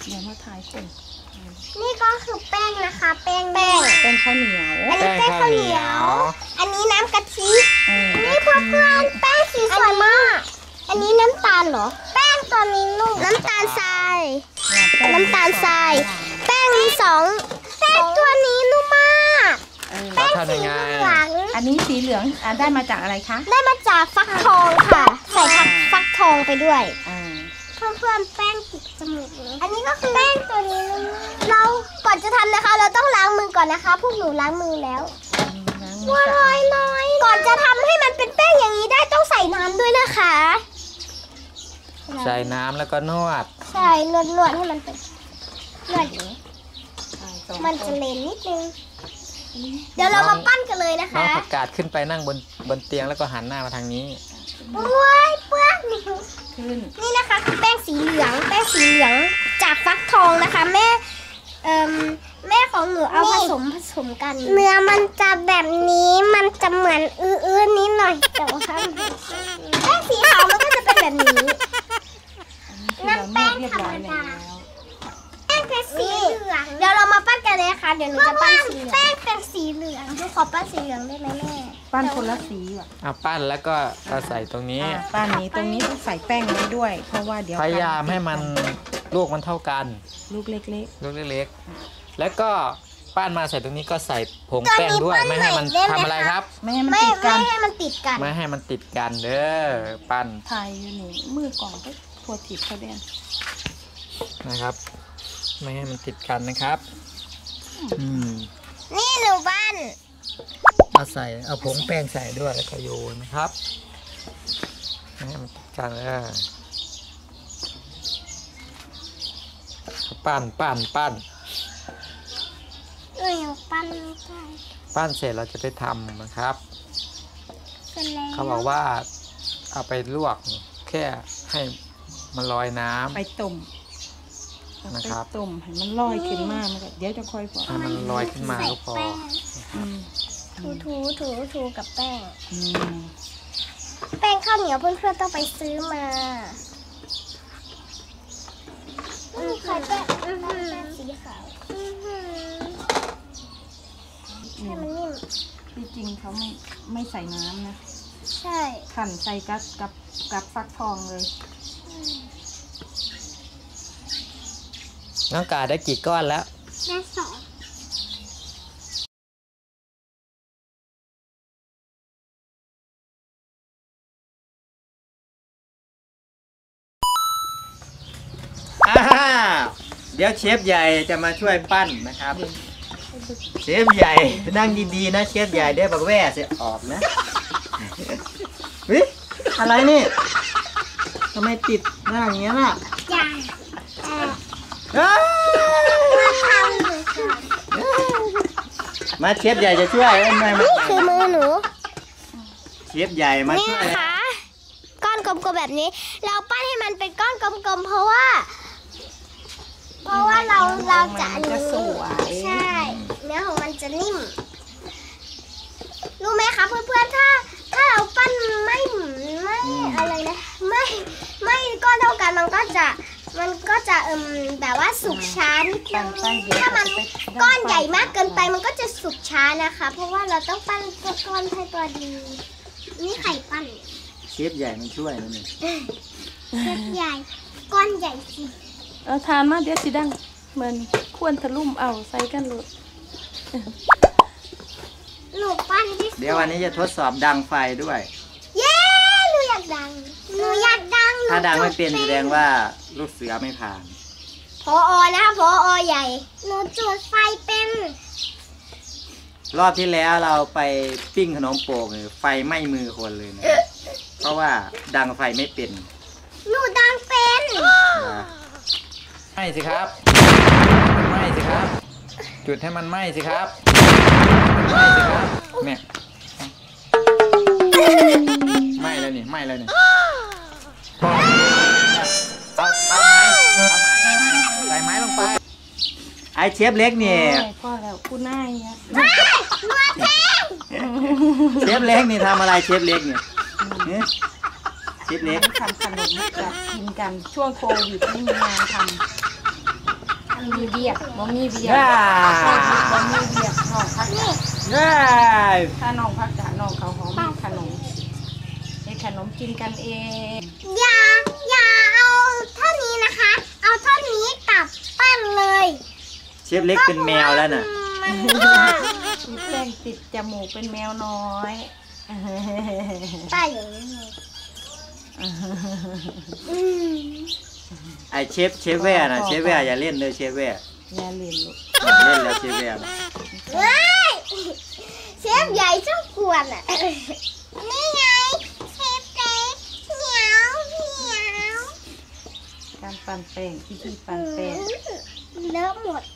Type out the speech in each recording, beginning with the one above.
เดี๋ยวมาถ่ายคนนี่ก็คือแป้งนะคะแป้งข้าวเหนียวอันนี้แป้งข้าวเหนียวอันนี้น้ำกะทินี่เพื่อนแป้งสีสวยมากอันนี้น้ำตาลเหรอแป้งตัวนี้นุ่มน้ำตาลทรายแป้งมี2แป้งตัวนี้นุ่มมากแป้งสีเหลืองอันนี้สีเหลืองได้มาจากอะไรคะได้มาจากฟักทองค่ะใส่ฟักทองไปด้วยเพื่อนแป้งติดจมูกอันนี้ก็คือแป้งตัวนี้เราก่อนจะทำนะคะเราต้องล้างมือก่อนนะคะพวกหนูล้างมือแล้วน้อยก่อนจะทำให้มันเป็นแป้งอย่างนี้ได้ต้องใส่น้ำด้วยนะคะใส่น้ำแล้วก็นวดใช่นวดให้มันเป็นนวดอย่างนี้มันจะเลนนิดนึงเดี๋ยวเรามาปั้นกันเลยนะคะน้องผักกาดขึ้นไปนั่งบนเตียงแล้วก็หันหน้ามาทางนี้โอ้ยเปลือกนี่นะคะคือแป้งสีเหลืองจากฟักทองนะคะแม่ของหนูเอาผสมกันเนื้อมันจะแบบนี้มันจะเหมือนอื้อนิดหน่อยแต่ว่าแป้งสีขาวมันก็จะเป็นแบบนี้น้ำแป้งธรรมดาแป้งเป็นสีเหลืองเดี๋ยวเรามาปั้นกันเลยค่ะเดี๋ยวหนูจะปั้นสีเหลืองแป้งเป็นสีเหลืองหนูขอปั้นสีเหลืองได้ไหมแม่ปั้นคนละสีว่ะปั้นแล้วก็ใส่ตรงนี้ปั้นนี้ตรงนี้ต้องใส่แป้งไว้ด้วยเพราะว่าเดี๋ยวพยายามให้มันลูกมันเท่ากันลูกเล็กแล้วก็ปั้นมาใส่ตรงนี้ก็ใส่ผงแป้งด้วยไม่ให้มันทำอะไรครับไม่ให้มันติดกันไม่ให้มันติดกันเด้อปั้นถ่ายอยู่นี่มือก่อนก็โทษถีบเขาเด่นนะครับไม่ให้มันติดกันนะครับนี่หนูบ้านเอาผงแป้งใส่ด้วยแล้วก็โยนนะครับไม่ให้มันติดกันเลยปั้นปั้นปั้นเสร็จเราจะไปทำนะครับเขาบอกว่าเอาไปลวกแค่ให้มันลอยน้ำไปต้มนะครับต้มให้มันลอยขึ้นมาเดี๋ยวจะค่อยให้มันลอยขึ้นมาก็พอถูกับแป้งข้าวเหนียวเพื่อนๆต้องไปซื้อมาไข่แป้งสีขาวให้มันนิ่มที่จริงเขาไม่ใส่น้ำนะใช่ขั่นใส่กับฟักทองเลยน้องกาได้กี่ก้อนแล้วได้2 เดี๋ยวเชฟใหญ่จะมาช่วยปั้นนะครับเชฟใหญ่นั่งดีๆนะเชฟใหญ่ได้บักแว่เสียออกนะวิอะไรนี่ทำไมติดหน้าอย่างเงี้ยล่ะมาเชฟใหญ่จะช่วยนี่คือมือหนูเชฟใหญ่มาช่วยนะคะก้อนกลมๆแบบนี้เราปั้นให้มันเป็นก้อนกลมๆเพราะว่าเราจะอันนี้ใช่เนื้อของมันจะนิ่มรู้ไหมคะเพื่อนๆถ้าเราปั้นไม่อะไรนะไม่ก้อนเท่ากันมันก็จะแบบว่าสุกช้านิดนึงถ้ามันก้อนใหญ่มากเกินไปมันก็จะสุกช้านะคะเพราะว่าเราต้องปั้นตัวก้อนให้ตัวดีนี่ไข่ปั้นเชฟใหญ่มันช่วยนะนี่เชฟใหญ่ก้อนใหญ่สิทานมาเดี๋ยวสิดังเหมือนควรทะลุ่มเอาใส่กันเลยหนูปั้นเดี๋ยววันนี้จะทดสอบดังไฟด้วยเย้หนูอยากดังถ้าดังไม่เป็นแสดงว่าลูกเสือไม่ผ่านผอ.นะคะผอ.ใหญ่หนูจุดไฟเป็นรอบที่แล้วเราไปปิ้งขนมโป่งไฟไหม้มือคนเลยนะเพราะว่าดังไฟไม่เป็นหนูดังเป็นไหม้สิครับไหม้สิครับจุดให้มันไหม้สิครับเนี่ยไหม้แล้วนี่ไหม้แล้วนี่ใส่ไม้ลงไปไอเชฟเล็กเนี่ยพ่อแล้วคุณนายเนี่ยเชฟเล็กนี่ทำอะไรเชฟเล็กเนี่ยเชฟเล็กทำขนมกับกินกันช่วงโควิดไม่มีงานทำมีเบียร์บ่มีเบียร์ได้บ่มีเบียร์น้องพักนี่ได้ถ้าน้องพักกะน้องเขาหอมขนมให้ขนมกินกันเองอย่าเอาเท่านี้นะคะ เอาเท่านี้กลับปั้นเลยเชฟเล็กเป็นแมวแล้วน่ะมันมีแป้งติดจมูกเป็นแมวน้อยป้าอย่างนี้อืมไอเชฟแว่น่ะเชฟแว่อย่าเล่นเลยเชฟแว่อย่าเล่นลูกเล่นแล้วเชฟแว่น่ะเฮ้ยเชฟใหญ่ชอบกวนอ่ะ นี่ไงเชฟเล็กเหนียวการปั่นแป้งที่ปั่นแป้งเลอะหมด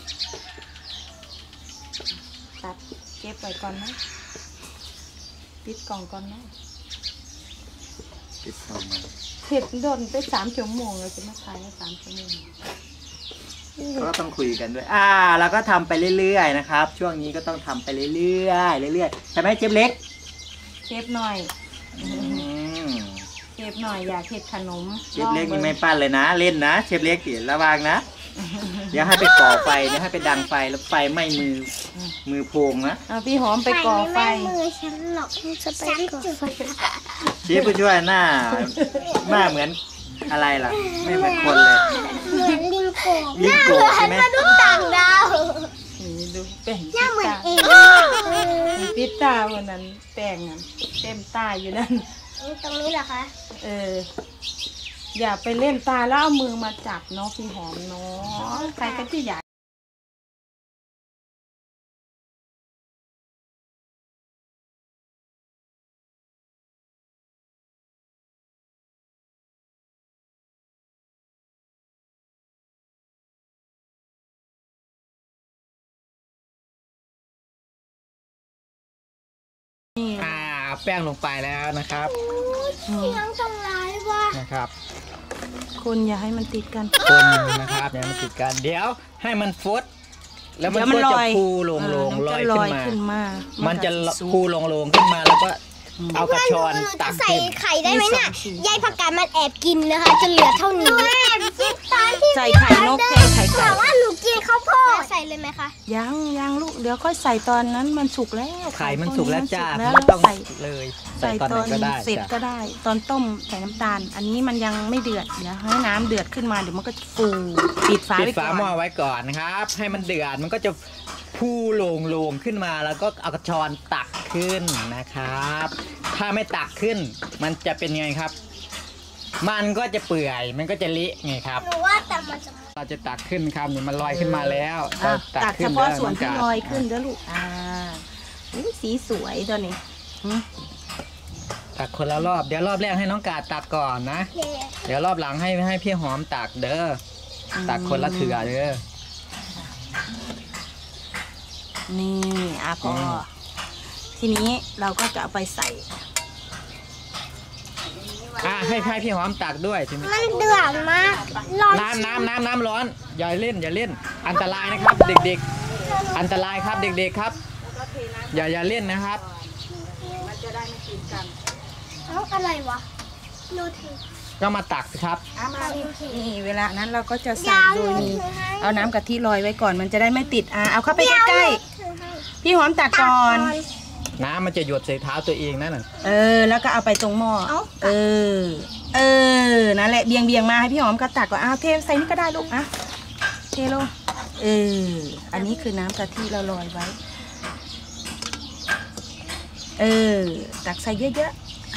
ตัดเก็บไว้ก่อนนะปิดกล่องก่อนนะปิดเข้ามาเผ็ดโดนไป3 ชั่วโมงเลยจะมาขายใน3 ชั่วโมงก็ต้องคุยกันด้วยเราก็ทำไปเรื่อยๆนะครับช่วงนี้ก็ต้องทำไปเรื่อยๆเรื่อยๆใช่ไหมเชฟเล็กเชฟหน่อยอืมเชฟหน่อยอยากเผ็ดขนมเชฟเล็กนี่ไม่ปั้นเลยนะเล่นนะเชฟเล็กติระวังนะเดี๋ยวให้ไปก่อไฟเดี๋ยวให้ไปดังไฟแล้วไฟไหม้มือโพงนะเอาพี่หอมไปก่อไฟไม่มือฉันหรอกฉันจุดไฟเชฟผู้ช่วยหน้าเหมือนอะไรล่ะ ไม่เหมือนคนเลยเหมือนลิงโกะลิงโกะใช่ไหมมนุษย์ต่างดาวนี่ดูแป้งหน้าเหมือนเองปิดตาวันนั้นแป้งนั้นเต็มตาอยู่นั่นตรงนี้เหรอคะอย่าไปเล่นตาแล้วเอามือมาจับเนาะพี่หอมเนาะใครก็ที่อยากแป้งลงไปแล้วนะครับเสียงตรงร้ายว่ะนะครับคนอย่าให้มันติดกันคนนะครับอย่ามันติดกันเดี๋ยวให้มันฟดแล้วมันก็จะพูลงลอยขึ้นมา มันจะพูลงขึ้นมาแล้วก็เอากระชอนหนูตัจะกใส่ขึ้นไข่ได้ไหมเนี่ยยายผักกาดมันแอบกินนะคะจนเหลือเท่านี้แอบกินตอนที่ใส่ไข่นกแทนไข่ไก่บอกว่าหนูกินข้าวโพดใส่เลยไหมคะยังลูกเดี๋ยวค่อยใส่ตอนนั้นมันสุกแล้วไข่มันสุกแล้วจ้าแล้วไม่ต้องใส่เลยใส่ใส่ตอนตไหอนนก็ได้เสร็จก็จ้ะได้ ตอนต้มใส่น้ำตาล อันนี้มันยังไม่เดือดเดี๋ยวให้น้ำเดือดขึ้นมาเดี๋ยวมันก็จะฟูปิดฝาปิดไว้ก่ฝาอนหม้อไว้ก่อนนะครับ ให้มันเดือดมันก็จะพูลงขึ้นมาแล้วก็เอากระชอนตักขึ้นนะครับ ถ้าไม่ตักขึ้นมันจะเป็นไงครับ มันก็จะเปื่อยมันก็จะเละไงครับหนูว่าแต่มันจะเราจะตักขึ้นครับนี่มันลอยขึ้นมาแล้วอ่ะเราตักเฉขึ้นพาะแล้วส่วนที่องลกาอยขึ้นเด้อลูกอุ๊ยสีสวยตัวนี้หึตักคนละรอบเดี๋ยวรอบแรกให้น้องกาดตักก่อนนะเทเดี๋ยวรอบหลังให้พี่หอมตักเด้อตักคนละเถื่อเด้อนี่พอทีนี้เราก็จะเอาไปใส่ให้พี่หอมตักด้วยใช่ไหมมันเดือดมากร้อนน้ำร้อนอย่าเล่นอันตรายนะครับ เด็กๆ อันตรายครับเด็กๆครับ อย่าเล่นนะครับมันจะได้ไม่ติดกันแล้วอะไรวะดูถือก็มาตักสิครับมานี่เวลานั้นเราก็จะใส่โดยมีเอาน้ำกะทิลอยไว้ก่อนมันจะได้ไม่ติดเอาเข้าไปใกล้ๆพี่หอมตักก่อนน้ำมันจะหยดใส่เท้าตัวเองนั่นน่ะแล้วก็เอาไปตรงหม้อนั่นแหละเบียงมาให้พี่หอมก็ตักก่อนเทใส่นี่ก็ได้ลูกเทลงอันนี้คือน้ำกะทิเราลอยไว้ตักใส่เยอะ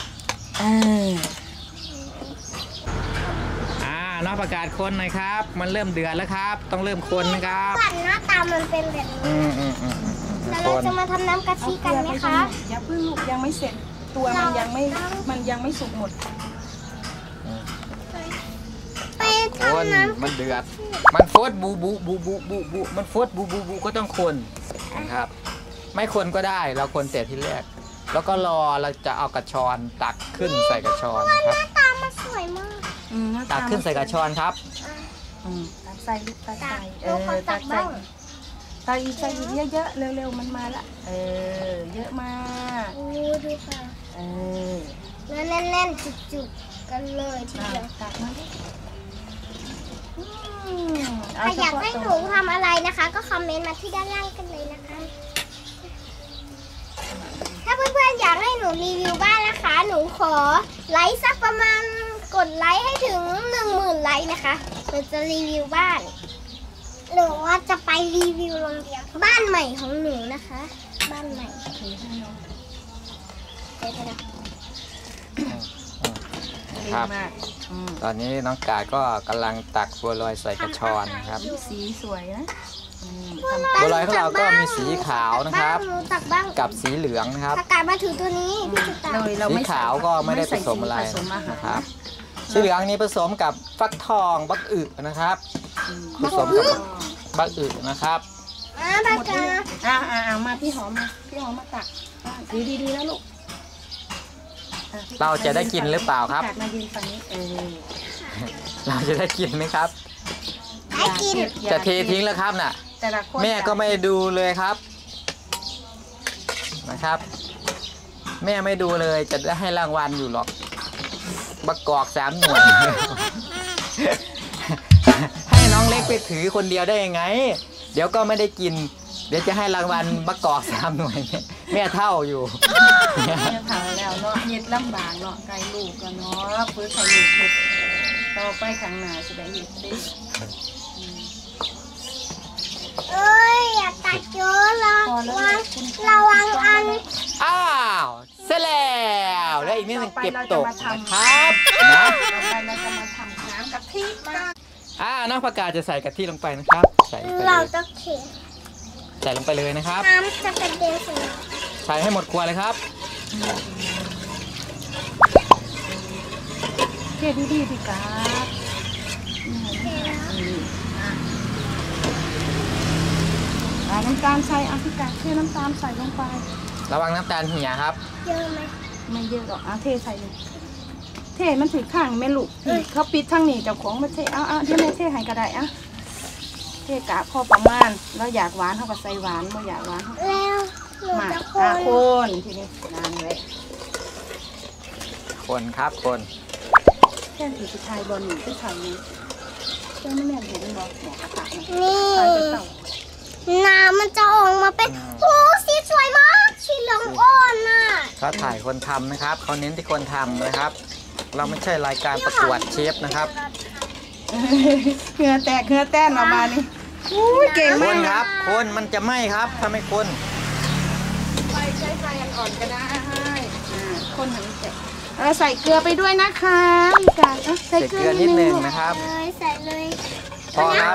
น้องประกาศคนหน่อยครับ มันเริ่มเดือดแล้วครับ ต้องเริ่มคนนะครับปั่นหน้าตามันเป็นแบบนี้แล้วเราจะมาทำน้ำกะทิกันไหมคะอย่าเพิ่งลูกยังไม่เสร็จตัวมันยังไม่สุกหมดไปคนทำน้ำมันเดือดมันฟดบูมันฟดบูก็ต้องคนนะครับ ไม่คนก็ได้เราคนแต่ที่แรก แล้วก็รอเราจะเอากระชอนตักขึ้นใส่กระชอนครับหน้าตามันสวยมากตักขึ้นใส่กระชอนครับตักใส่ลูกตักใส่ตักบ้างใส่อีกเยอะๆเร็วๆมันมาละเยอะมากดูค่ะเนื้อแน่นๆจุกๆกันเลยทีเดียวตักมาดิใครอยากให้หนูทำอะไรนะคะ ก็คอมเมนต์มาที่ด้านล่างกันเลยนะคะ ถ้าเพื่อนๆอยากให้หนูรีวิวบ้านนะคะ หนูขอไลค์สักประมาณกดไลค์ให้ถึง 10,000 ไลค์นะคะหนูจะรีวิวบ้านหรือว่าจะไปรีวิวโรงเรียนบ้านใหม่ของหนูนะคะ บ้านใหม่ครับตอนนี้น้องกาก็กำลังตักบัวลอยใส่กระชอนนะครับสีสวยนะบัวลอยของเราก็มีสีขาวนะครับตักบ้างกับสีเหลืองนะครับอากาศมาถึงตัวนี้พี่จะตักเราสีไม่ขาวก็ไม่ได้ผสมอะไรผสมอาหารนะครับสีเหลืองนี้ผสมกับฟักทองบักอึนะครับผสมกับบักอึนะครับปากกามาพี่หอมมาตักดีแล้วลูกเราจะได้กินหรือเปล่าครับตักมายืนฝั่งนี้เราจะได้กินไหมครับได้กินจะเททิ้งแล้วครับน่ะแต่ละคนแม่ก็ไม่ดูเลยครับนะครับ แม่ไม่ดูเลยจะได้ให้รางวัลอยู่หรอกบักกอก3 หน่วย ให้น้องเล็กไปถือคนเดียวได้ยังไง เดี๋ยวก็ไม่ได้กิน เดี๋ยวจะให้รางวัลบักกอก3 หน่วย แม่เท่าอยู่เนี่ยเผาแล้วเนาะเฮ็ดลำบากเนาะไกลลูกกันเนาะฟื้นไข่ลูกเฮ็ดต่อไปข้างหน้าจะได้เฮ็ดได้เอ้ยอย่าตัดเยอะระวังอันอ้าวเสร็จแล้วแล้วอีกนิดนึงเก็บตกนะครับนะต่อไปเราจะมาทำน้ำกะทิมาน้องผักกาดจะใส่กะทิลงไปนะครับ ใส่ลงไปเลเรายจะเทใส่ลงไปเลยนะครับน้ำจะกระเด็นใส่ใส่ให้หมดขวดเลยครับเทดีพี่กาน้ำตาลใส่พี่กาเทน้ำตาลใส่ลงไประวังน้ำตาลเหี่ยครับเยอะไหมไม่เยอะหรอกเทใส่เลยเทมันถือข้างแม่ลูกเขาปิดทางนี้เจ้าของมาเทเดี๋ยวแม่เทให้ก็ได้เทกะพอประมาณเราอยากหวานเขาก็ใส่หวานเราอยากหวานเขาแล้วหนูมาจะคคนทีนี้นานเลยคนครับคนแค่ถือสุดท้ายบอลหนึ่งที่ไทยนี้เจ้าไม่แม่เห็นบอกหมอกระต่ายนี่ไทยเป็นเต่าน้ำมันจะออกมาเป็นโอ้สีสวยมากสีเหลืองอ่อนน่ะเขาถ่ายคนทำนะครับเขาเน้นที่คนทำนะครับ เราไม่ใช่รายการประกวดเชฟนะครับเหงื่อแตกเหงื่อแต้นออกมานี่เก่งคมากนนะครับคนมันจะไหม้ครับถ้าไม่คนไฟใช้ไฟอ่อนๆก็ได้คนหันแตกใส่เกลือไปด้วยนะคะพี่กาใส่ใส่เกเกลืลืออนินิดดนึนึงงนะครับเลยใส่เลยพอครับ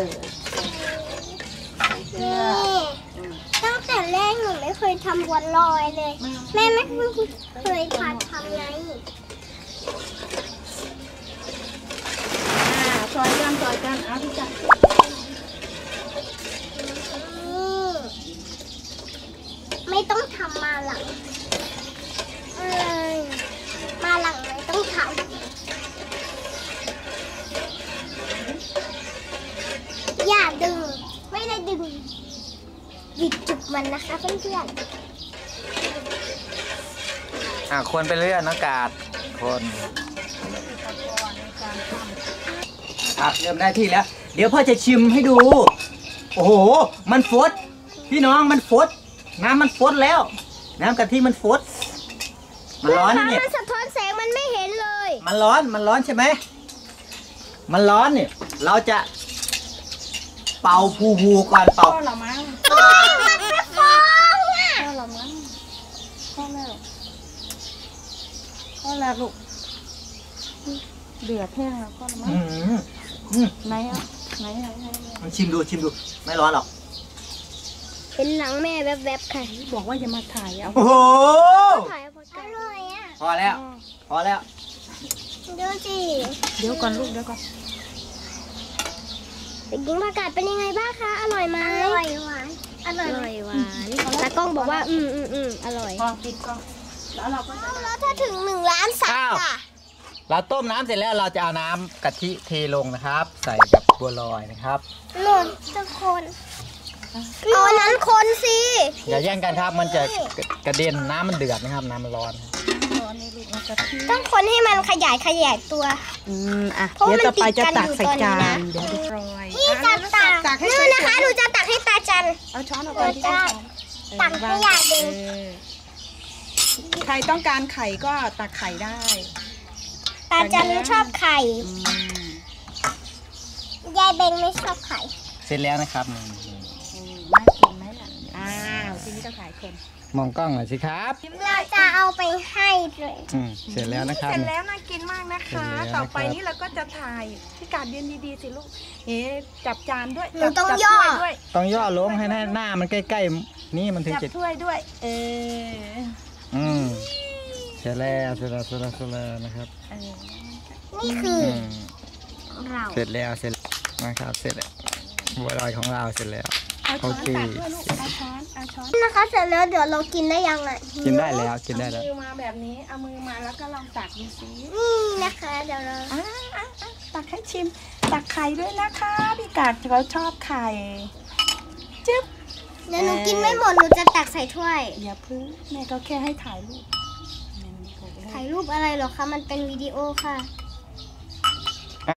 นี่ตั้งแต่แรกหนูไม่เคยทำบัวลอยเลย แม่ไม่เคยทำไงซอยกันพี่กาไม่ต้องทำมาหลังมาหลังไม่ต้องทำอย่าดึงไม่ได้ดึงบิดจุกมันนะคะเพื่อนคนไปเรื่อยน้องกาดคนครับเริ่มได้ที่แล้ว เดี๋ยวพ่อจะชิมให้ดู โอ้โหมันฟดพี่น้องมันฟดน้ำมันฟดแล้ว น้ำกะทิมันฟดมันร้อนนะเนี่ยมันสะท้อนแสงมันไม่เห็นเลยมันร้อนใช่ไหมมันร้อนเนี่ยเราจะเป่าพูก่อนเป่าพ่อเรามั้งโอ้ยมันไม่ฟ้องอ่ะพ่อเรามั้งพ่อแล้วลูกเดือดแห้งแล้วพ่อเรามั้งไหนมันชิมดูไม่ร้อนหรอกเห็นหลังแม่แวบๆค่ะบอกว่าอย่ามาถ่ายเอาโอ้โหถ่ายอร่อยอ่ะพอแล้วดูสิเดี๋ยวก่อนลูกเดี๋ยวก่อนเด็กหญิงผักกาดเป็นยังไงบ้างคะ อร่อยไหมอร่อยหวานอร่อยหวานตากล้องบอกว่าอร่อยพอปิดก่อนแล้วเราก็จะแล้วถ้าถึง1 ล้านซับอ่ะเราต้มน้ำเสร็จแล้วเราจะเอาน้ำกะทิเทลงนะครับ ใส่กับบัวลอยนะครับหล่นทุกคนเอาอันนั้นคนสิอย่าแย่งกันครับมันจะกระเด็นน้ำมันเดือดนะครับน้ำมันร้อนอร้อนนี่ลูกเอากะทิต้องคนให้มันขยายตัวอ่ะเพราะเดี๋ยวมันต่อไปจะติดกันตักใส่อยู่ตจาอนนี้นนะเดี๋ยวดูโรยพี่จะตักให้นี่สวยๆนะคะหนูจะตักให้ตาจันเอาช้อนออกก่อนที่หนูจะ ตักให้ยายดูใครต้องการไข่ก็ตักไข่ได้ตาจันชอบไข่ ยายเบงไม่ชอบไข่เสร็จแล้วนะครับน่ากินไหมล่ะอ้าวทีนี้จะขายคนมองกล้องหน่อยสิครับเราจะเอาไปให้เลยเสร็จแล้วนะครับเสร็จแล้วน่ากินมากนะคะเสร็จแล้วนะครับต่อไปนี้เราก็จะถ่ายพี่กาดยืนดีๆสิลูกจับจานด้วยหนูต้องจับย่อถ้วยด้วยต้องย่อลงให้หน้ามันใกล้ๆนี่มันถึงจับจะถ้วยด้วยเสร็จแล้วนะครับนี่คือมเราเสร็จแล้วนะครับเสร็จแล้วบัวลอยของเราเสร็จแล้วเอาช้อนโอเคตักด้วยลูกเอาช้อนนะคะ เสร็จแล้วเดี๋ยวเรากินได้ยังไงกินได้แล้วกินได้แล้วเอามือมาแบบนี้เอามือมาแล้วก็ลองตักดูสินี่นะคะ เดี๋ยวเราตักให้ชิมตักไข่ด้วยนะคะพี่กาดเขาชอบไข่จึ๊บเดี๋ยวหนูกินไม่หมดหนูจะตักใส่ถ้วยอย่าพึ่งแม่ก็แค่ให้ถ่ายรูปถ่ายรูปอะไรหรอคะ มันเป็นวิดีโอค่ะ